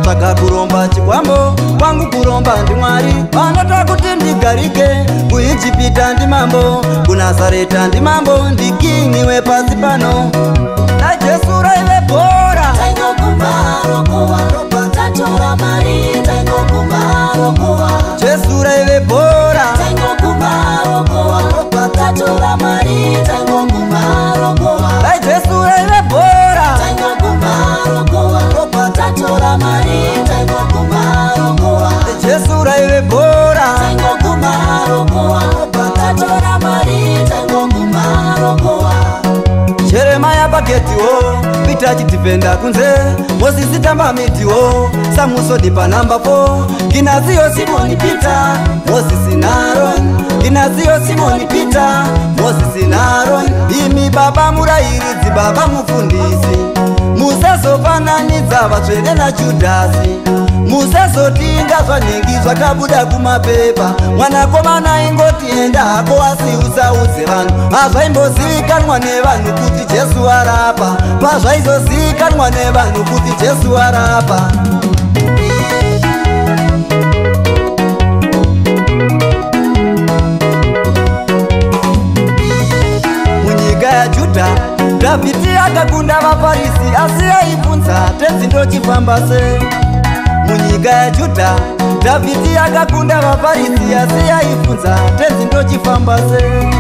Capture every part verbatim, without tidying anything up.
vanotsvaga kuromba chikwambo kwangu kuromba ndimwari vanota kuti ndigarike kuijipita ndimambo kunazareta ndimambo ndikini wepasi pano najesu raive bhora jesu raive bhora dai jesu raive bhora jesu raive bhora Jeremiah paketiwo Peter chitipenda kunze Moses tamba mitiwo Samuso dipa number four Kinazio Simoni Peter Moses Naron Kinazio Simoni Peter Moses Naron Imi baba murairidzi baba mufundisi musazofananidza vatsvene naJudhasi musazotinga zvanhengi zvakabuda kumapepa mwanakomana ingotienda hako asiusaudze vanhu hazvaimbozivikanwa nevanhu kuti Jesu arapa pazvaizozivikanwa nevanhu kuti Jesu arapa munyika yaJudha Dhavhidhi akakunda vaFarisi asi aibvunza tenzi ndochifamba sei munyika yaJudha Dhavhidhi akakunda vaFarisi asi aibvunza tenzi ndochifamba sei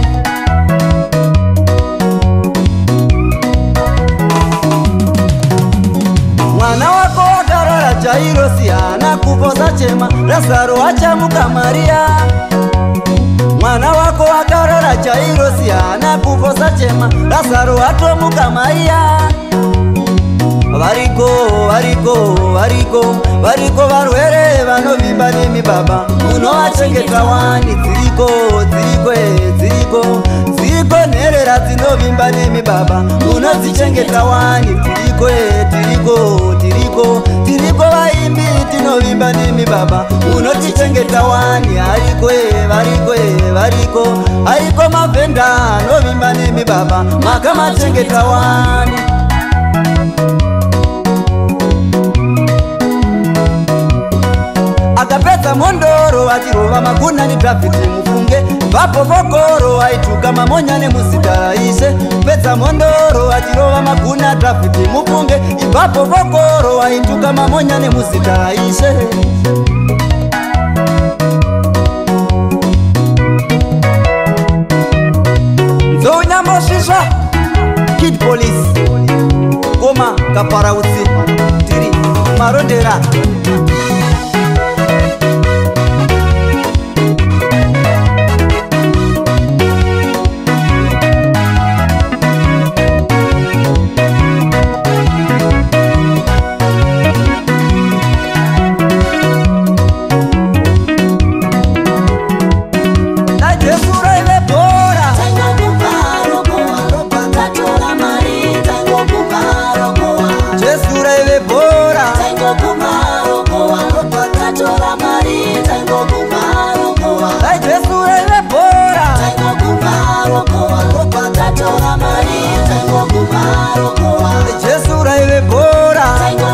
mwana wako wakarara Jairo sihana kuposa chema Lazaro achamuka Maria mwana wako wakarara Jairo sihana kuposa chema Lazaro atomuka Maria variko variko variko variko varwere vanovimba nemibaba munovachengeta wani dziriko dziriko dziriko dziriko nherera dzinovimba nemibaba munodzichengeta wani dziriko dziriko dziriko dziriko vaimbi tinovimba nemibaba munotichengeta wani ariko variko variko ariko mavhenda anovimba nemibaba makamachengeta wani akapedza mondoro achirova maguna neDhavhidhi mufunge vapo vokoro aituka mamonya nemuzita raIshe pedza mondoro achirova maguna Dhavhidhi mufunge ipapo vokoro aituka mamonya nemuzita raIshe nzounyambosvisva Kid Police koma kaparautsi tiri marondera Jesu raive bhora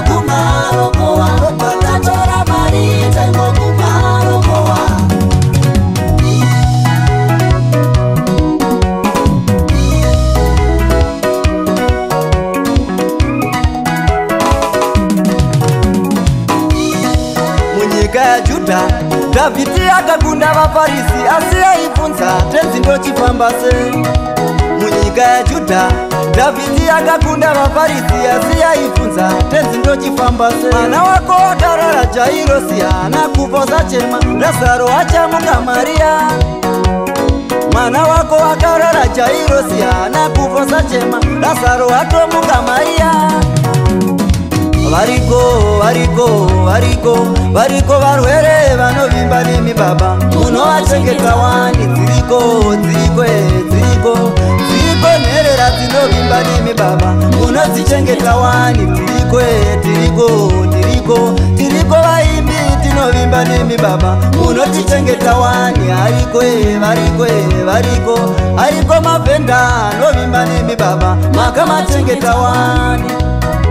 munyika yaJudha Dhavhidhi akakunda vaFarisi asi aibvunza tenzi ndochifamba sei munyika yaJudha Dhavhidhi akakunda vaFarisi asi aibvunza tenzi ndochifamba sei mwana wako wakarara Jairo sihana kuposa chema Lazaro achamuka Maria mwana wako wakarara Jairo sihana kuposa chema Lazaro atomuka Maria variko variko variko variko varwere vanovimba nemibaba munovachengeta wani dziriko dziriko dziriko dziriko nherera dzinovimba nemibaba munodzichengeta wani dziriko dziriko dziriko dziriko vaimbi tinovimba nemibaba munotichengeta wani ariko variko variko ariko mavhenda anovimba nemibaba makamachengeta wani